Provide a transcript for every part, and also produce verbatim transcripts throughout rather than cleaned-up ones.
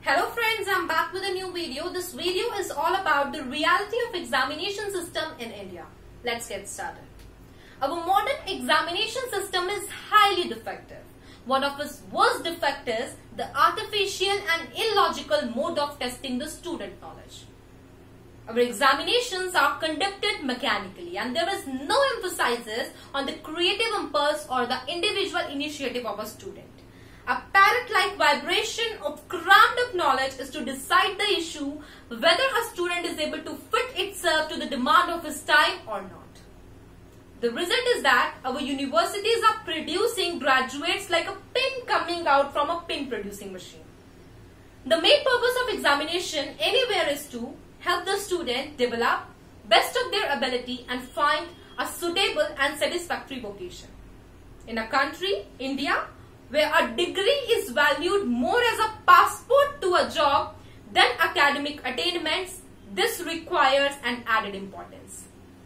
Hello friends, I'm back with a new video. This video is all about the reality of examination system in India. Let's get started. Our modern examination system is highly defective. One of its worst defects is the artificial and illogical mode of testing the student knowledge. Our examinations are conducted mechanically and there is no emphasis on the creative impulse or the individual initiative of a student. A parrot-like vibration of crammed up knowledge is to decide the issue whether a student is able to fit itself to the demand of his time or not. The result is that our universities are producing graduates like a pin coming out from a pin producing machine. The main purpose of examination anywhere is to help the student develop best of their ability and find a suitable and satisfactory vocation. In a country, India, where a degree is valued more as a passport to a job than academic attainments, this requires an added importance.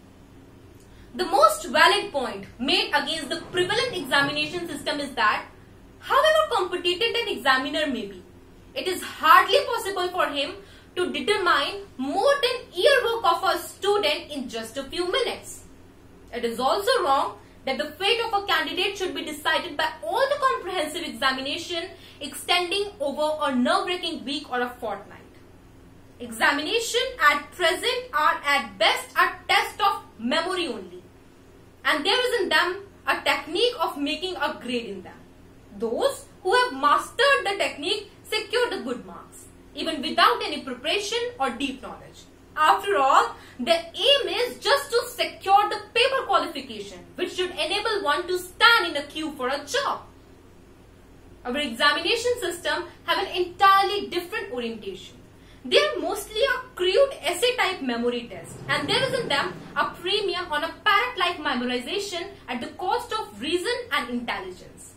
The most valid point made against the prevalent examination system is that, however competent an examiner may be, it is hardly possible for him to determine more than year work of a student in just a few minutes. It is also wrong that the fate of a candidate should be decided by all the comprehensive examination extending over a nerve-wracking week or a fortnight. Examination at present are at best a test of memory only, and there is in them a technique of making a grade in them. Those who have mastered the technique secure the good marks, even without any preparation or deep knowledge. After all, the aim is just to secure the paper qualification, which should enable one to stand in a queue for a job. Our examination system have an entirely different orientation. They are mostly a crude essay-type memory test, and there is in them a premium on a parrot-like memorization at the cost of reason and intelligence.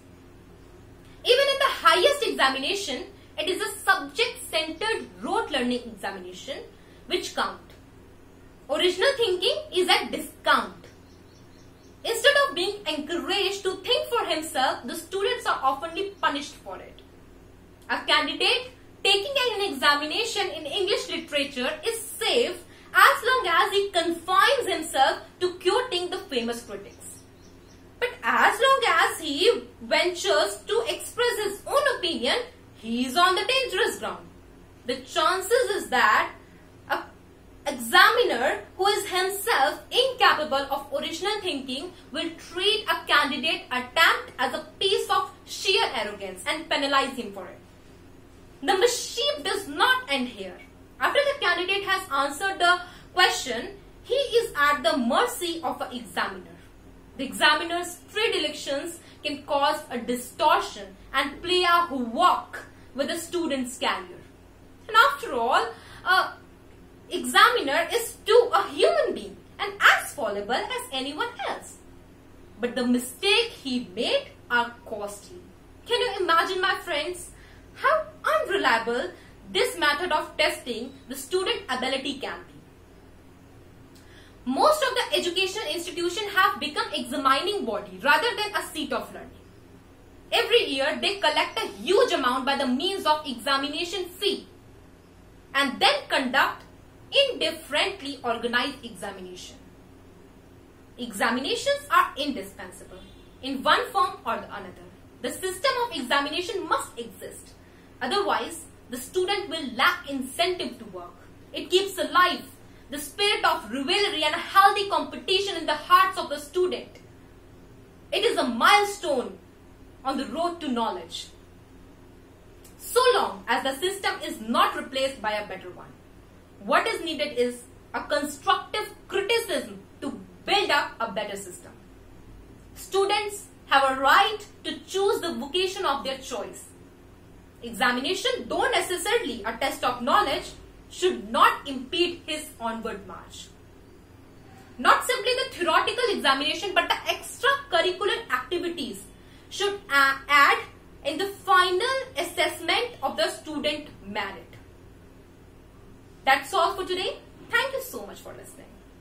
Even in the highest examination, it is a subject-centered rote learning examination which count. Original thinking is at discount. Instead of being encouraged to think for himself, the students are oftenly punished for it. A candidate taking an examination in English literature is safe as long as he confines himself to quoting the famous critics. But as long as he ventures to express his own opinion, he is on the dangerous ground. The chances is that an examiner who is himself incapable of original thinking will treat a candidate attempt as a piece of sheer arrogance and penalize him for it. The mischief does not end here. After the candidate has answered the question, he is at the mercy of an examiner. The examiner's predilections can cause a distortion and play a havoc with a student's career. And after all, a examiner is too a human being and as fallible as anyone else. But the mistake he made are costly. Can you imagine, my friends, how unreliable this method of testing the student ability can be? Most of the educational institutions have become examining body rather than a seat of learning. Every year they collect a huge amount by the means of examination fee and then conduct indifferently organized examination. Examinations are indispensable in one form or the another. The system of examination must exist. Otherwise, the student will lack incentive to work. It keeps alive the spirit of rivalry and a healthy competition in the hearts of the student. It is a milestone on the road to knowledge, so long as the system is not replaced by a better one. What is needed is a constructive criticism to build up a better system. Students have a right to choose the vocation of their choice. Examination, though necessarily a test of knowledge, should not impede his onward march. Not simply the theoretical examination, but the extracurricular activities should add in the final assessment of the student merit. That's all for today. Thank you so much for listening.